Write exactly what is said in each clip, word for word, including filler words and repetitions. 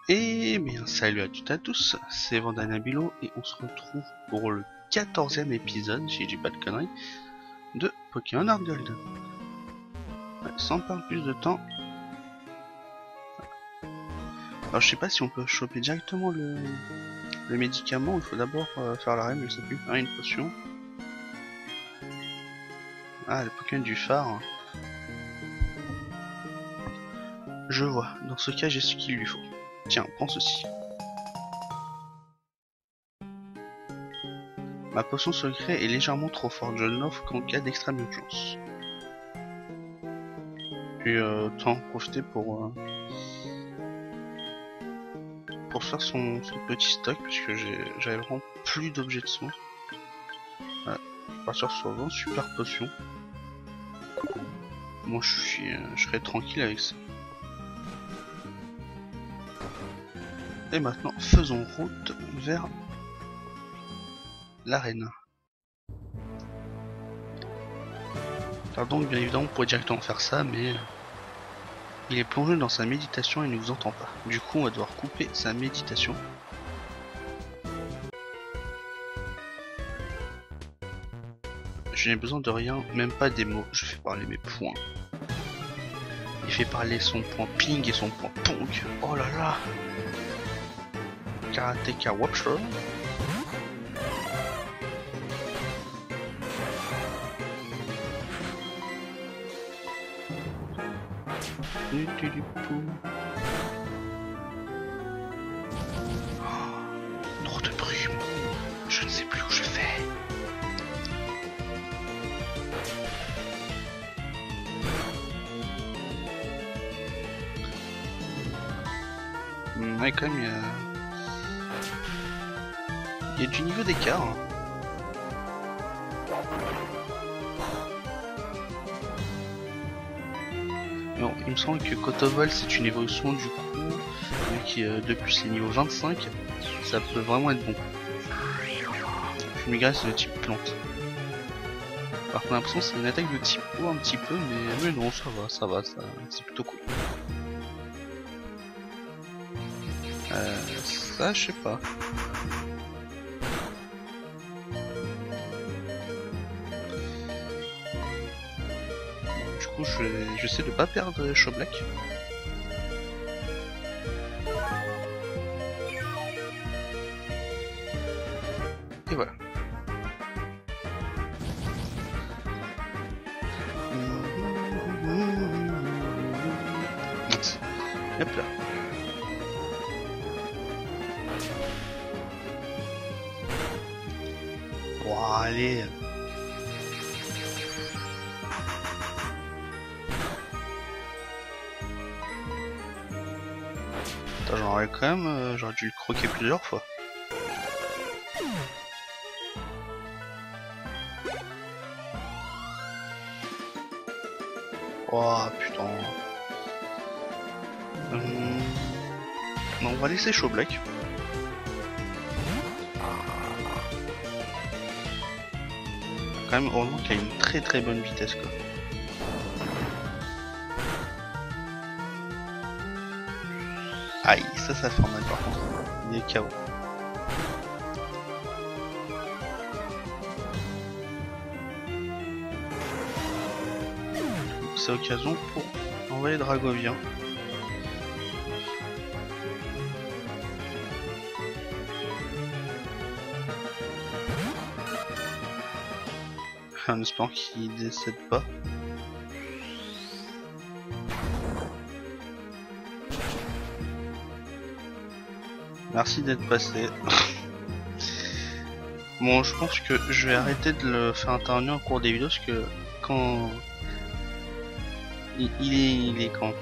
Et bien salut à toutes et à tous, c'est Vandanabilo et on se retrouve pour le quatorzième épisode, si je dis pas de conneries, de Pokémon Heart Gold. Ouais, sans perdre plus de temps. Alors je sais pas si on peut choper directement le, le médicament, il faut d'abord euh, faire la reine, je sais plus. Ah, une potion. Ah, le Pokémon du phare. Je vois, dans ce cas j'ai ce qu'il lui faut. Tiens, prends ceci. Ma potion secret est légèrement trop forte, je ne l'offre qu'en cas d'extrême urgence. Puis euh, tant en profiter pour euh, pour faire son, son petit stock, puisque j'avais vraiment plus d'objets de soin. Voilà, je vais partir sur vingt super potions. Moi je suis euh, je serai tranquille avec ça. Et maintenant faisons route vers l'arène. Alors donc bien évidemment on pourrait directement faire ça, mais il est plongé dans sa méditation et ne vous entend pas. Du coup on va devoir couper sa méditation. Je n'ai besoin de rien, même pas des mots, je fais parler mes points. Il fait parler son point ping et son point pong. Oh là là. Karateka Watcher. Du, du, du, pou. Oh, trop de brume. Je ne sais plus où je vais. Ouais, quand même, il y a... il y a du niveau d'écart. Hein. Non, il me semble que Kotovol c'est une évolution du coup, vu qu'il euh, depuis c'est niveau vingt-cinq, ça peut vraiment être bon. Fumigresse c'est de type plante. Par contre, l'impression c'est une attaque de type eau un petit peu, mais, mais non, ça va, ça va, ça, c'est plutôt cool. Euh, ça, je sais pas. Du coup, je vais, j'essaie de pas perdre Shoblack. Et voilà. Hop là. Bon, allez. Attends, j'aurais quand même, euh, j'aurais dû le croquer plusieurs fois. Oh putain. Hum... Non, on va laisser Shoblack. Quand même, heureusement qu'il a une très très bonne vitesse quoi. Aïe, ça ça fait mal par contre. Il est K O. C'est l'occasion pour envoyer Dragovien. En espérant qu'il décède pas. Merci d'être passé. Bon, je pense que je vais arrêter de le faire intervenir au cours des vidéos parce que quand il, il est, il est quand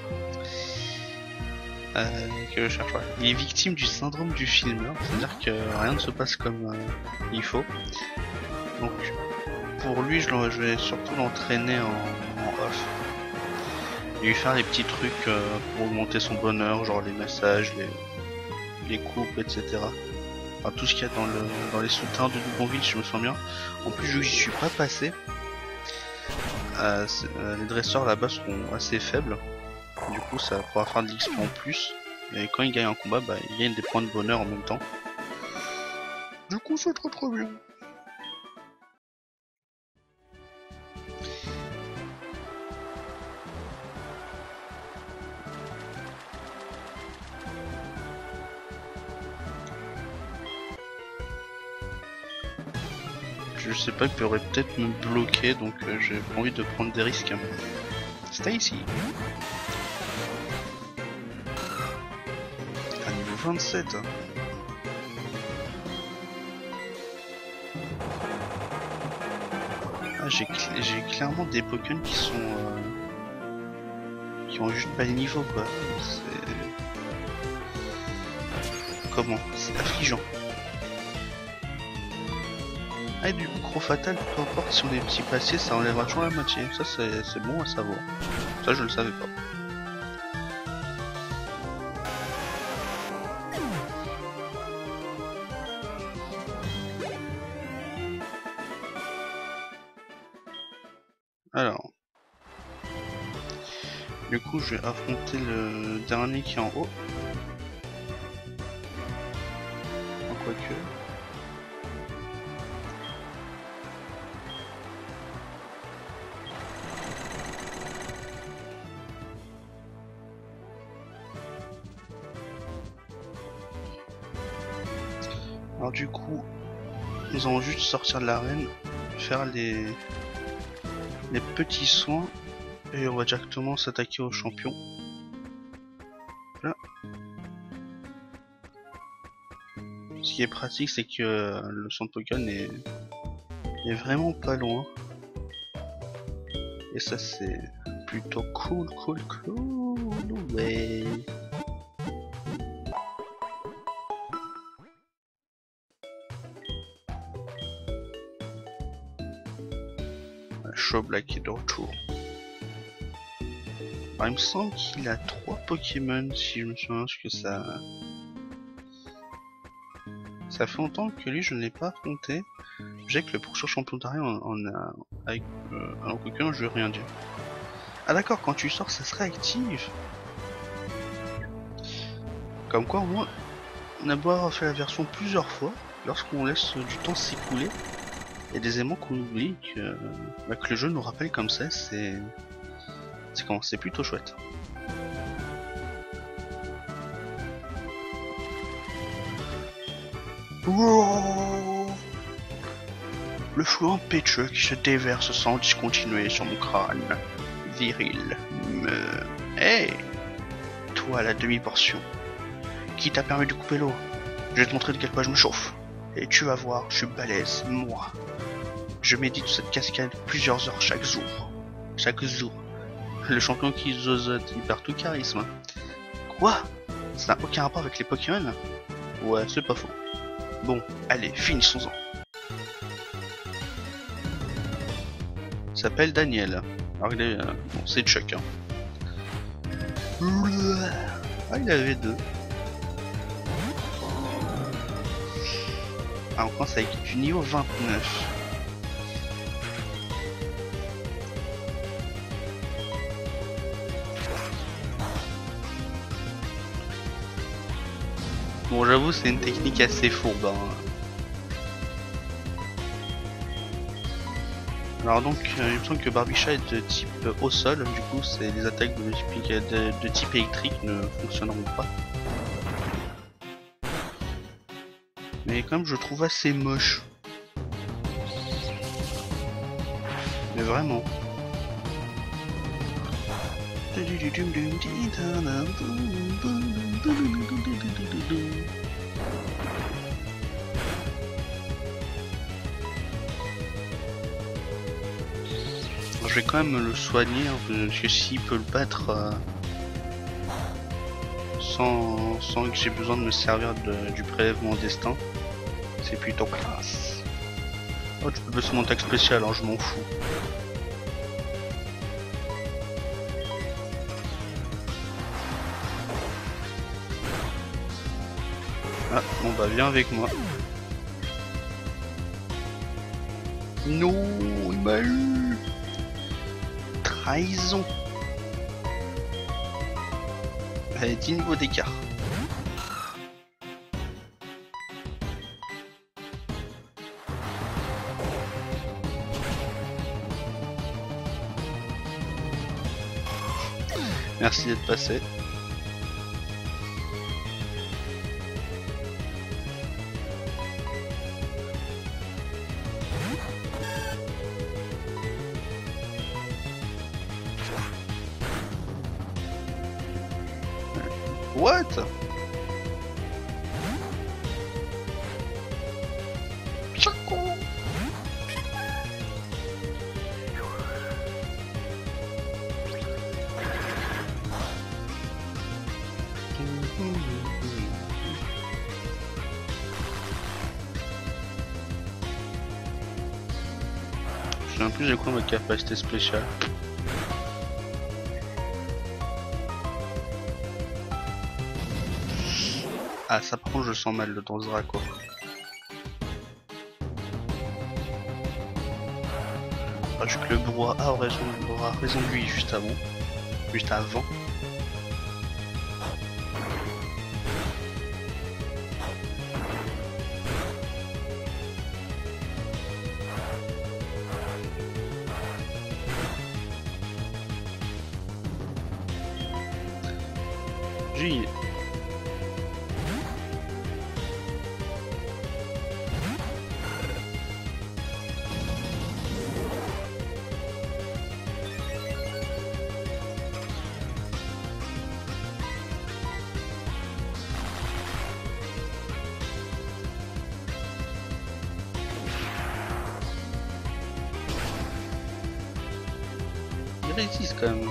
euh, que je cherche pas. Il est victime du syndrome du filmeur, c'est-à-dire que rien ne se passe comme euh, il faut. Donc pour lui, je, je vais surtout l'entraîner en, en off. Et lui faire des petits trucs euh, pour augmenter son bonheur, genre les massages, les, les coupes, et cetera. Enfin, tout ce qu'il y a dans, le, dans les souterrains de Doublonville, si je me sens bien. En plus, je n'y suis pas passé. Euh, euh, les dresseurs là-bas seront assez faibles. Du coup, ça pourra faire de l'X P en plus. Et quand il gagne un combat, bah, il gagne des points de bonheur en même temps. Du coup, c'est trop trop bien. Je sais pas, il pourrait peut-être me bloquer, donc euh, j'ai pas envie de prendre des risques. Stacy. À niveau vingt-sept. Ah, j'ai cl clairement des Pokémon qui sont... Euh, qui ont juste pas le niveau, quoi. C'est... Comment? C'est affligeant. Ah, et du coup, Croc Fatal, peu importe si on est petit passé, ça enlèvera toujours la moitié. Ça, c'est bon à savoir. Ça, je le savais pas. Alors. Du coup, je vais affronter le dernier qui est en haut. Quoique. Alors du coup, nous allons juste sortir de l'arène, faire les les petits soins et on va directement s'attaquer au champion. Là. Ce qui est pratique, c'est que le centre Pokémon est, est vraiment pas loin. Et ça, c'est plutôt cool, cool, cool. Ouais. Black est de retour. Alors, il me semble qu'il a trois Pokémon, si je me souviens, parce que ça... Ça fait longtemps que lui, je ne l'ai pas affronté. Je sais que le prochain champion d'arène, on, on a... Avec euh, un Pokémon, je veux rien dire. Ah d'accord, quand tu sors, ça se réactive. Comme quoi, au moins, on a beau avoir fait la version plusieurs fois, lorsqu'on laisse du temps s'écouler, il y a des éléments qu'on oublie, que, bah, que le jeu nous rappelle comme ça, c'est... C'est comment, c'est plutôt chouette. Wow, le flot impétueux qui se déverse sans discontinuer sur mon crâne. Viril. Me... Hey, toi la demi-portion. Qui t'a permis de couper l'eau? Je vais te montrer de quel point je me chauffe. Et tu vas voir, je suis balèze, moi. Je médite cette cascade plusieurs heures chaque jour. Chaque jour. Le champion qui zozote, il perd tout charisme. Quoi? Ça n'a aucun rapport avec les Pokémon? Ouais, c'est pas faux. Bon, allez, finissons-en. Il s'appelle Daniel. Alors il est... Euh, bon, c'est Chuck. Hein. Ah, il avait deux. Ah, on commence avec du niveau vingt-neuf. Bon, j'avoue, c'est une technique assez fourbe. Hein. Alors donc, euh, il me semble que Barbichat est de type au sol, du coup, c'est les attaques de type, de, de type électrique ne fonctionneront pas. Mais quand même, je trouve assez moche. Mais vraiment. Je vais quand même le soigner, hein, parce que s'il peut le battre euh, sans, sans que j'ai besoin de me servir de, du prélèvement destin, c'est plutôt classe. Oh, tu peux baisser mon tag spécial, hein, je m'en fous. Ah, bon bah viens avec moi. Non, il m'a eu. Trahison. Allez, dix niveaux d'écart. Merci d'être passé. What? Chaco. Je sais un plus j'ai quoi ma capacité spéciale. Ah ça par contre je sens mal le dans ce Draco. Ah, je que le brouhaha aura raison, aura raison de lui juste avant. Juste avant. J'ai... Il résiste quand même.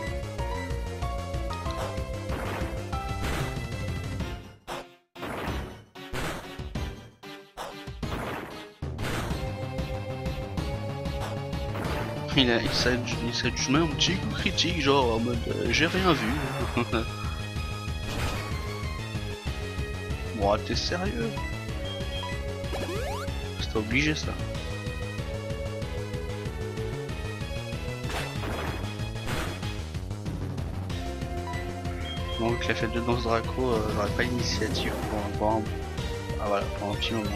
Il a, il s'est mis un petit coup critique, genre en mode euh, j'ai rien vu. Bon, t'es sérieux? C'était obligé ça. Donc la fête de danse Draco euh, n'aurait pas l'initiative pour, pour un... Ah voilà, pour un petit moment.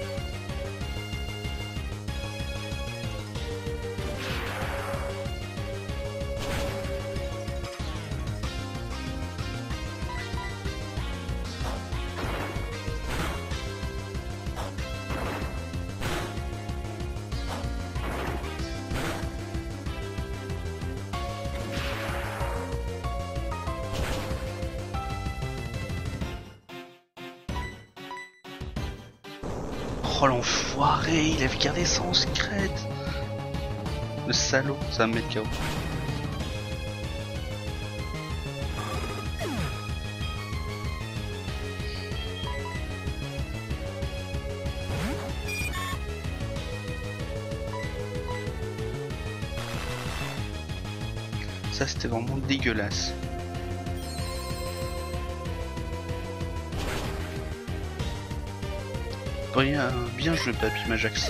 Oh l'enfoiré, il avait gardé ça en secret. Le salaud, ça va me mettre K O. Ça c'était vraiment dégueulasse. Bien, bien joué Papy Majax.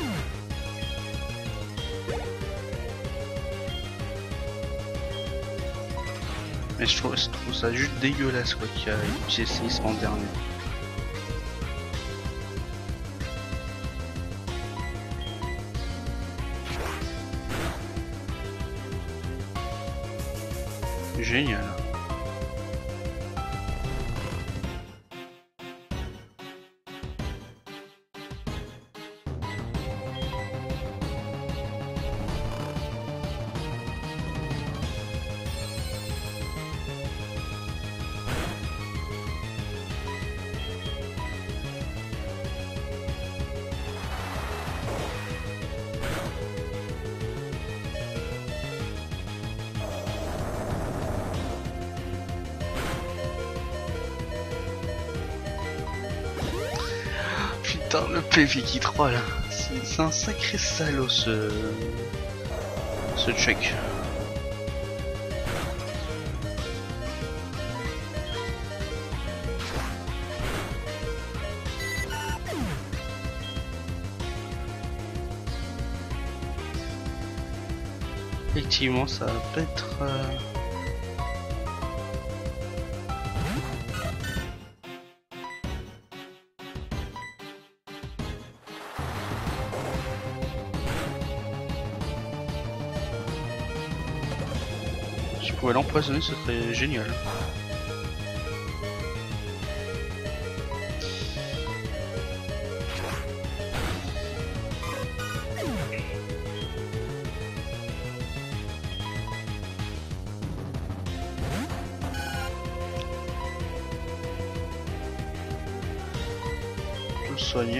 Mais je trouve, je trouve ça juste dégueulasse quoi qu'il y a utilisé ce séisme en dernier. Génial. Putain, le P V qui trois là, c'est un sacré salaud ce... ce check. Effectivement, ça va pas être... Euh... Ouais, l'empoisonner, ce serait génial. Je le soigner.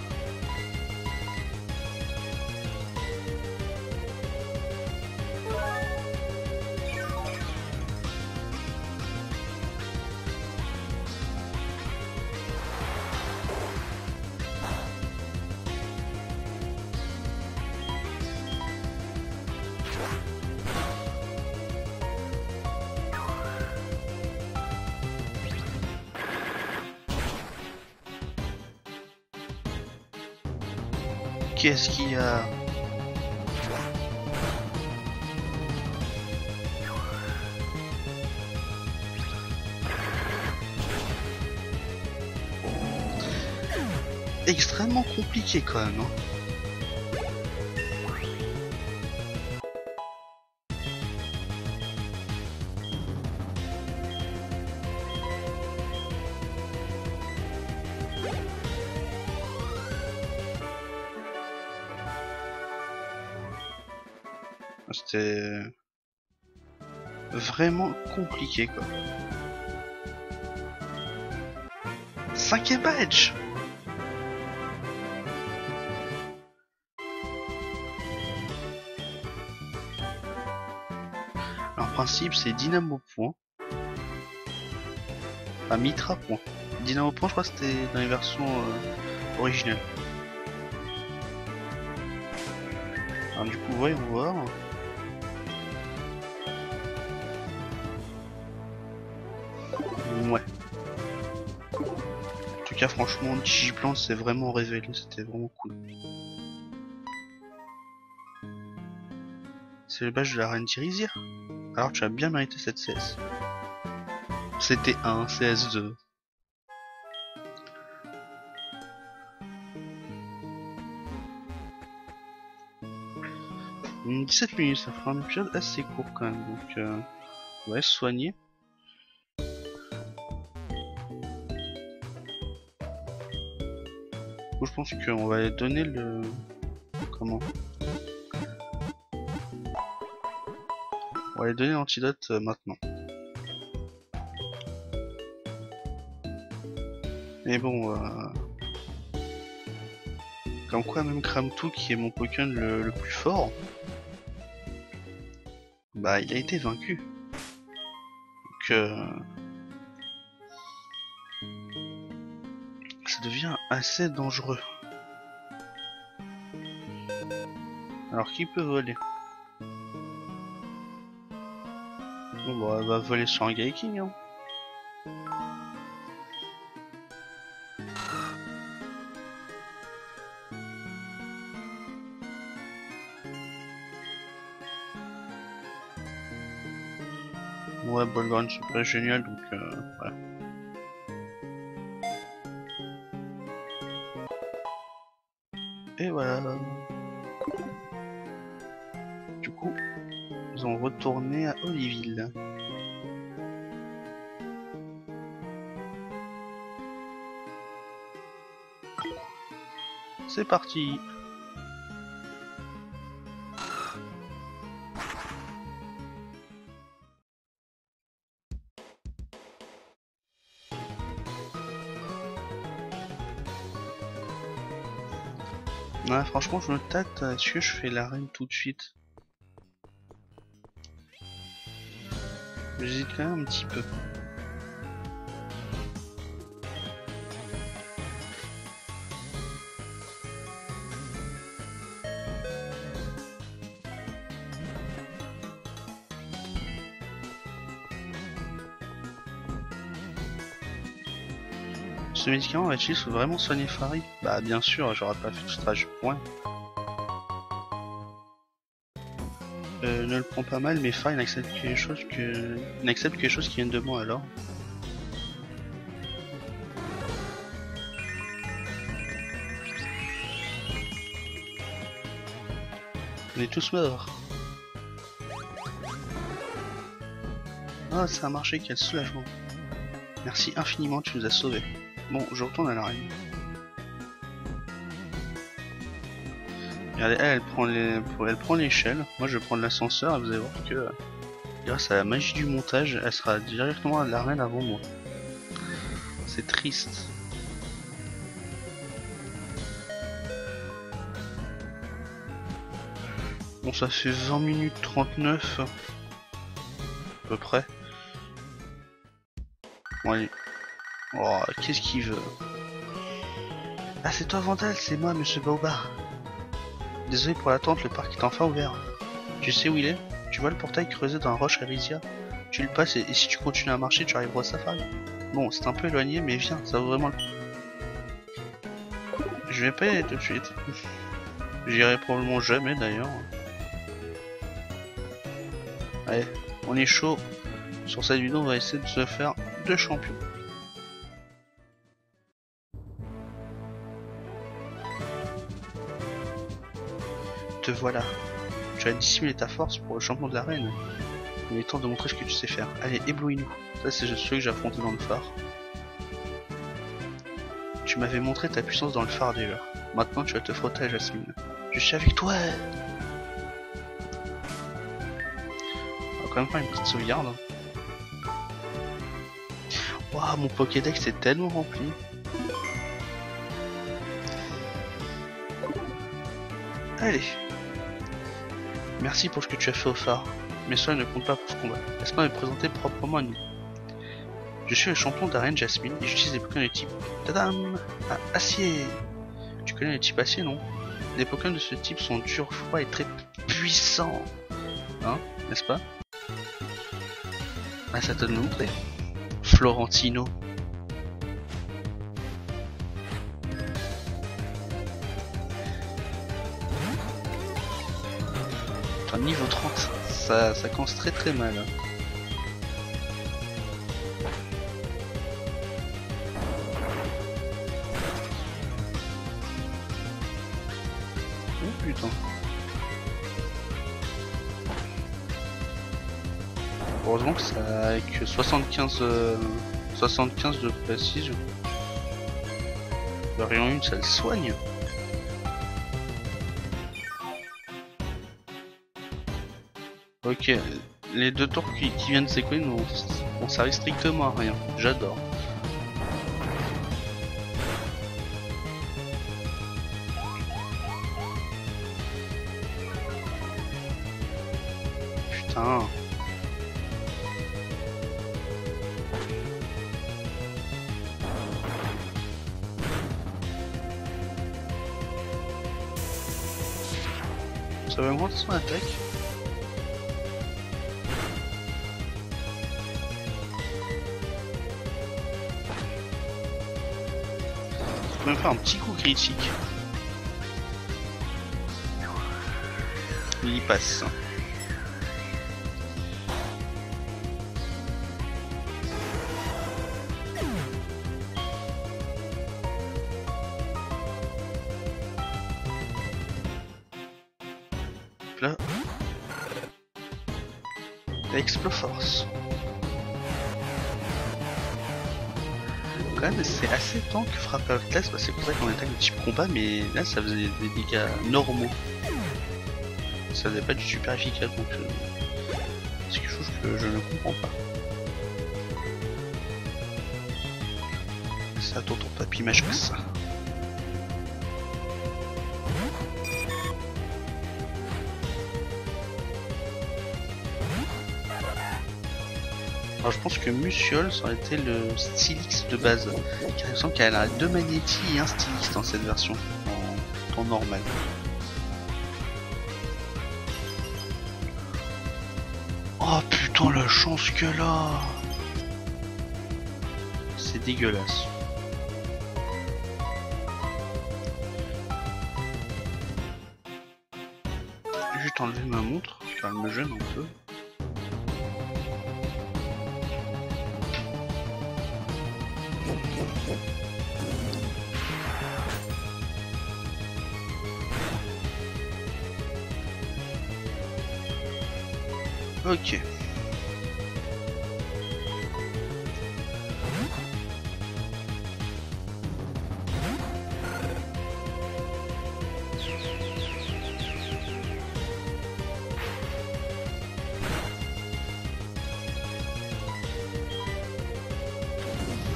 Qu'est-ce qu'il y a? Extrêmement compliqué quand même, hein. C'était vraiment compliqué quoi. Cinquième badge. En principe c'est Dynamo Point. Enfin Mitra Point. Dynamo Point je crois que c'était dans les versions euh, originales. Alors du coup voyons voir. Ouais. En tout cas franchement Digiplant s'est vraiment révélé, c'était vraiment cool. C'est le badge de la reine Tirizir. Alors tu as bien mérité cette C S. C'était un C S deux. dix-sept minutes, ça fera un épisode assez court quand même, donc euh, ouais, soigner. Je pense qu'on va donner le... Comment? On va lui donner l'antidote euh, maintenant. Mais bon, euh... comme quoi même Kramtou, qui est mon Pokémon le, le plus fort, bah il a été vaincu. Donc euh... ça devient assez dangereux. Alors qui peut voler? Bon bah elle va voler sur un Gaiking hein. Ouais, Bolgrand c'est pas génial donc euh, voilà. Et voilà. Du coup, nous allons retourner à Oliville. C'est parti. Ouais, franchement, je me tâte. Est-ce que je fais l'arène tout de suite? J'hésite quand même un petit peu. Ce médicament va-t-il vraiment soigner Fari? Bah bien sûr, j'aurais pas fait tout ce trajet point. Euh, ne le prends pas mal, mais Fari n'accepte que les choses que n'accepte que les choses qui viennent de moi alors. On est tous morts. Oh, ça a marché, quel soulagement. Merci infiniment, tu nous as sauvés. Bon, je retourne à l'arène. Regardez, elle, elle prend les, elle prend l'échelle. Moi, je vais prendre l'ascenseur et vous allez voir que, grâce à la magie du montage, elle sera directement à l'arène avant moi. C'est triste. Bon, ça fait vingt minutes trente-neuf. À peu près. Bon, allez. Oh, qu'est-ce qu'il veut? Ah, c'est toi, Vandal, c'est moi, monsieur Baobard. Désolé pour l'attente, le parc est enfin ouvert. Tu sais où il est? Tu vois le portail creusé dans la roche Arisia? Tu le passes et, et si tu continues à marcher, tu arriveras au safari. Bon, c'est un peu éloigné, mais viens, ça vaut vraiment le coup. Je vais pas y aller tout de suite. J'irai probablement jamais d'ailleurs. Allez, on est chaud. Sur cette vidéo, on va essayer de se faire deux champions. Te voilà. Tu as dissimulé ta force pour le champion de l'arène. Il est temps de montrer ce que tu sais faire. Allez, éblouis-nous. Ça, c'est celui que j'ai affronté dans le phare. Tu m'avais montré ta puissance dans le phare déjà. Maintenant, tu vas te frotter à Jasmine. Je suis avec toi. On va quand même faire une petite sauvegarde. Waouh, mon Pokédex est tellement rempli. Allez. Merci pour ce que tu as fait au phare. Mais cela ne compte pas pour ce combat. Laisse-moi me présenter proprement à nous. Je suis le champion d'arène Jasmine et j'utilise des Pokémon de type Tadam ah, acier. Tu connais les types acier, non? Les Pokémon de ce type sont durs, froids et très puissants. Hein, n'est-ce pas? Ah, ça te le montrer. Florentino. Enfin, niveau trente, ça, ça commence très très mal. Oh putain. Heureusement que ça avec soixante-quinze, euh, soixante-quinze de précision. Le rayon un, ça le soigne. Ok, les deux tours qui, qui viennent de s'écouler n'ont servi strictement à rien. J'adore. Putain. Ça va augmenter son attaque. Je peux même faire un petit coup critique. Il y passe. Là. Exploforce. Quand même, c'est assez tank frappe à haute classe, bah, c'est pour ça qu'on attaque le type combat, mais là ça faisait des dégâts normaux. Ça faisait pas du super efficace, donc euh, c'est quelque chose que je ne comprends pas. C'est à ton tour, papy majox. Alors je pense que Musiole ça aurait été le Stylix de base, car il me semble qu'elle a deux magnétis et un Stylix dans cette version, en temps normal. Oh putain la chance que là, c'est dégueulasse. Je vais juste enlever ma montre, car elle me gêne un peu. Ok.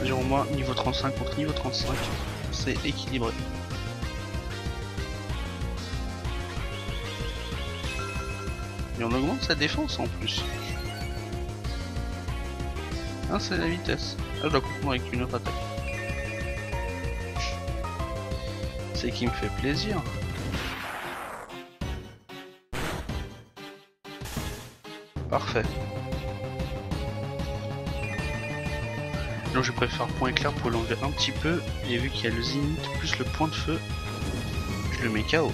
Sur moi, niveau trente-cinq contre niveau trente-cinq, c'est équilibré. Et on augmente sa défense en plus. Ah, c'est la vitesse. Ah, je dois confondre avec une autre attaque. C'est qui me fait plaisir. Parfait. Donc je préfère point éclair pour l'enlever un petit peu. Et vu qu'il y a le zénith plus le point de feu, je le mets K O.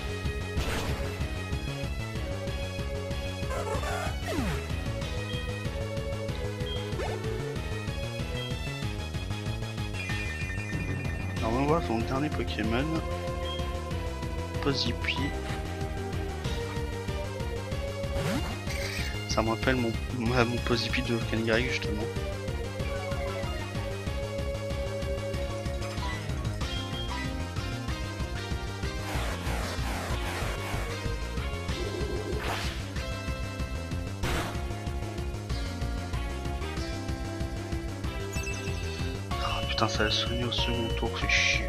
Alors on va voir son dernier Pokémon. Posipi. Ça me rappelle mon, mon Posipi de Volcanic justement. Putain, ça a soigné au second tour, fait chier.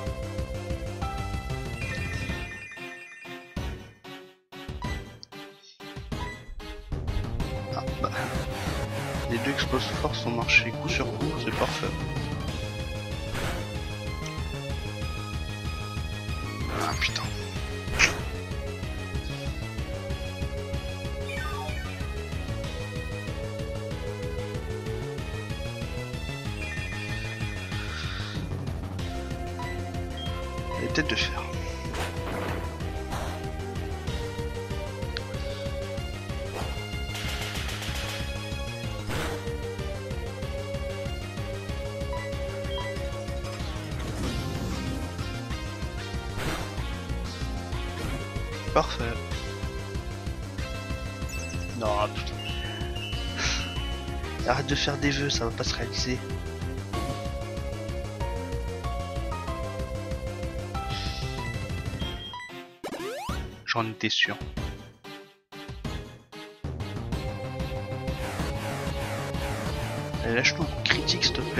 Ah bah. Les deux explose force ont marché coup sur coup, c'est parfait. Ah putain. Tête de fer. Parfait. Non, putain. Arrête de faire des vœux, ça va pas se réaliser. J'en étais sûr. Lâche-nous un critique s'il te plaît.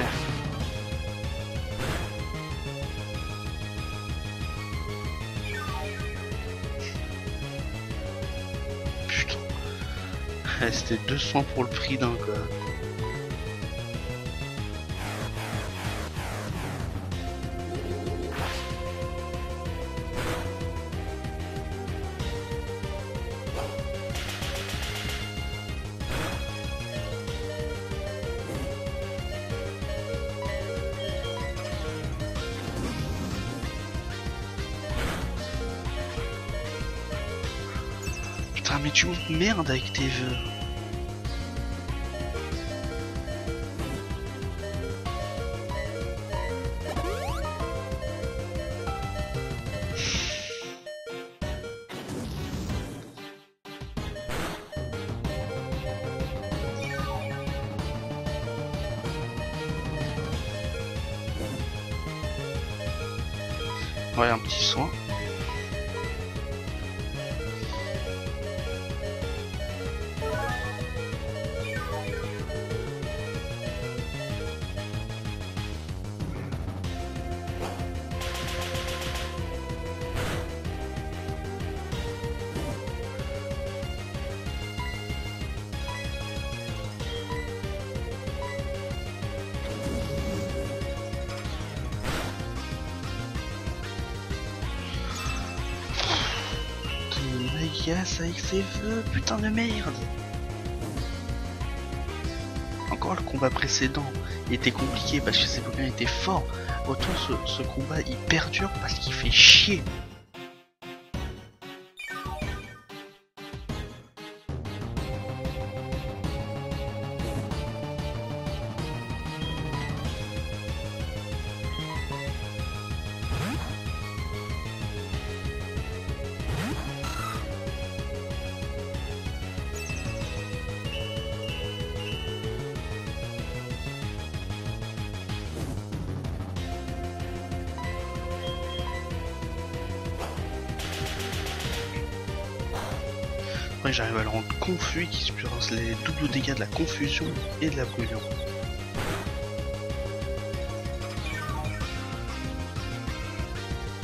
Putain. C'était deux cents pour le prix d'un quoi. Putain mais tu merde avec tes vœux. Ouais, un petit soin. Yes, avec ses vœux, putain de merde. Encore le combat précédent était compliqué parce que ces Pokémon étaient forts. Autant ce, ce combat il perdure parce qu'il fait chier. Après j'arrive à le rendre confus et qui subisse les doubles dégâts de la confusion et de la brûlure.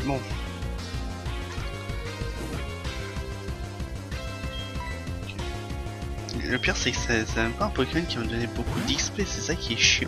Bon. Le pire c'est que c'est même pas un Pokémon qui va me donner beaucoup d'X P, c'est ça qui est chiant.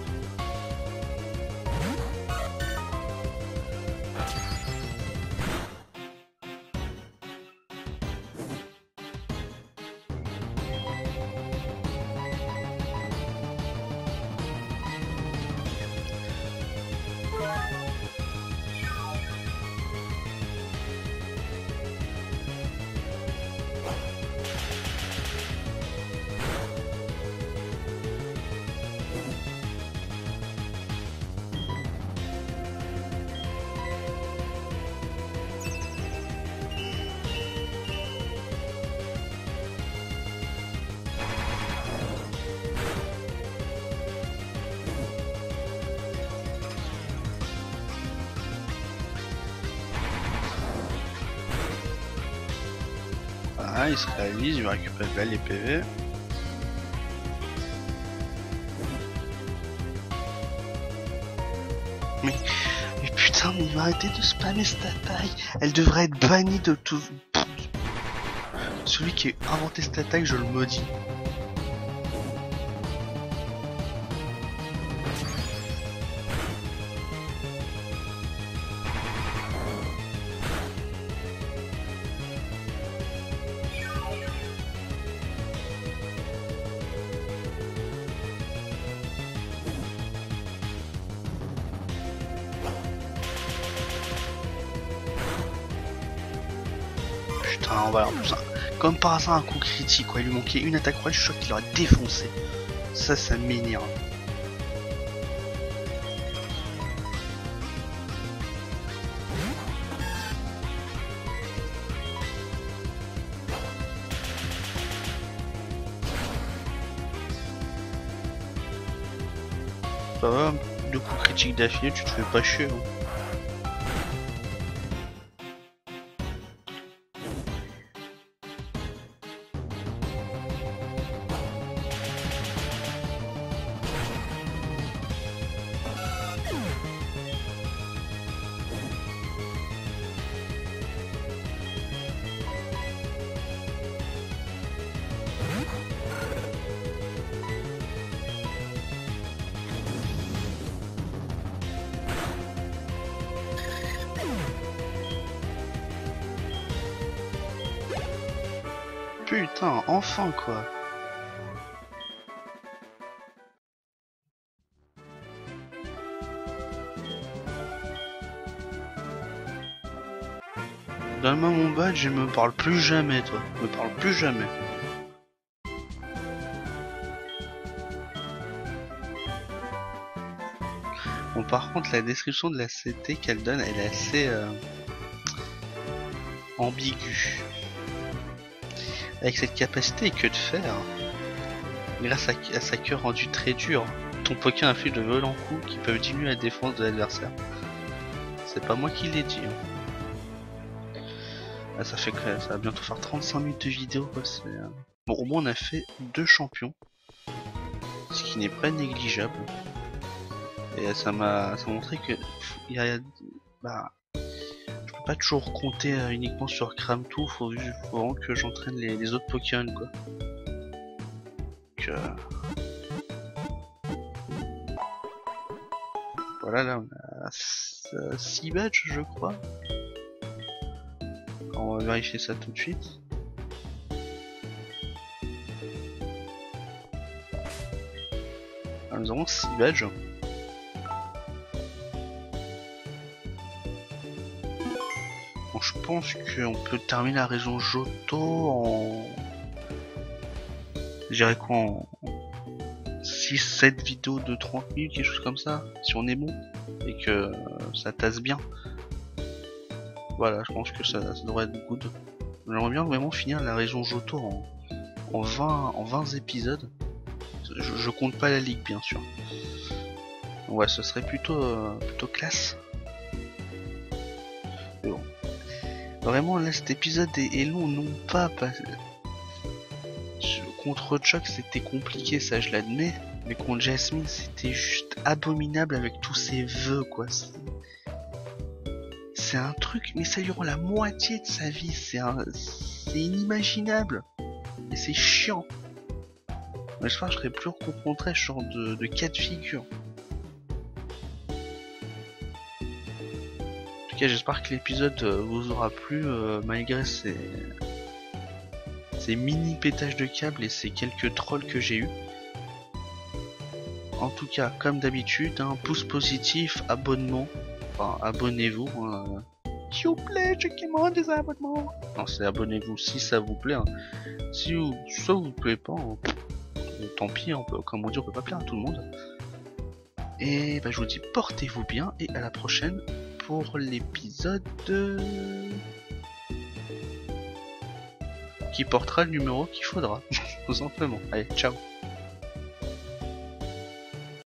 Ah, il se réalise, il va récupérer là les P V. Mais, mais putain, mais il va arrêter de spammer cette attaque. Elle devrait être bannie de tout. Celui qui a inventé cette attaque, je le maudis. Putain, voilà, en plus, hein, comme par hasard un coup critique, quoi. Il lui manquait une attaque royale, je suis sûr qu'il aurait défoncé. Ça, ça m'énerve. Ça va, deux coups critiques d'affilée, tu te fais pas chier. Hein. Putain, enfin quoi. Donne-moi mon badge et me parle plus jamais, toi. Me parle plus jamais. Bon, par contre, la description de la C T qu'elle donne, elle est assez euh, ambiguë. Avec cette capacité, que de faire? Grâce à, à sa queue rendue très dure, ton Pokémon inflige de violents coups qui peuvent diminuer la défense de l'adversaire. C'est pas moi qui l'ai dit. Hein. Ah, ça fait que ça va bientôt faire trente-cinq minutes de vidéo. Quoi. Euh... Bon, au moins on a fait deux champions, ce qui n'est pas négligeable. Et ça m'a montré que il y a, bah, je peux pas toujours compter euh, uniquement sur Cramtou. Faut, faut vraiment que j'entraîne les, les autres Pokémon, quoi. Donc, euh... voilà, là on a six badges, je crois. On va vérifier ça tout de suite. Alors, nous avons six badges. Bon, je pense qu'on peut terminer la région Johto en... Je dirais quoi, en six sept vidéos de trente minutes, quelque chose comme ça, si on est bon, et que euh, ça tasse bien. Voilà, je pense que ça, ça devrait être good. J'aimerais bien vraiment finir la région Johto en, en, vingt, en vingt épisodes. Je, je compte pas la ligue, bien sûr. Ouais, ce serait plutôt, euh, plutôt classe. Mais bon. Vraiment, là, cet épisode est, est long, non pas parce... Contre Chuck, c'était compliqué, ça je l'admets. Mais contre Jasmine, c'était juste abominable avec tous ses vœux, quoi. c'est un truc, mais ça dure la moitié de sa vie, c'est un... c'est inimaginable. Et c'est chiant. J'espère que je serai plus confronté à ce genre de, de cas de figure. En tout cas, j'espère que l'épisode vous aura plu, euh, malgré ces... ces mini pétages de câbles et ces quelques trolls que j'ai eu. En tout cas, comme d'habitude, un hein, pouce positif, abonnement, enfin abonnez-vous. Hein. S'il vous plaît, checkez-moi des abonnements. Non, c'est abonnez-vous si ça vous plaît. Hein. Si vous, ça vous plaît pas, hein, tant pis, on peut, comme on dit, on peut pas plaire à tout le monde. Et bah, je vous dis portez-vous bien et à la prochaine pour l'épisode de... qui portera le numéro qu'il faudra, tout simplement. Allez, ciao.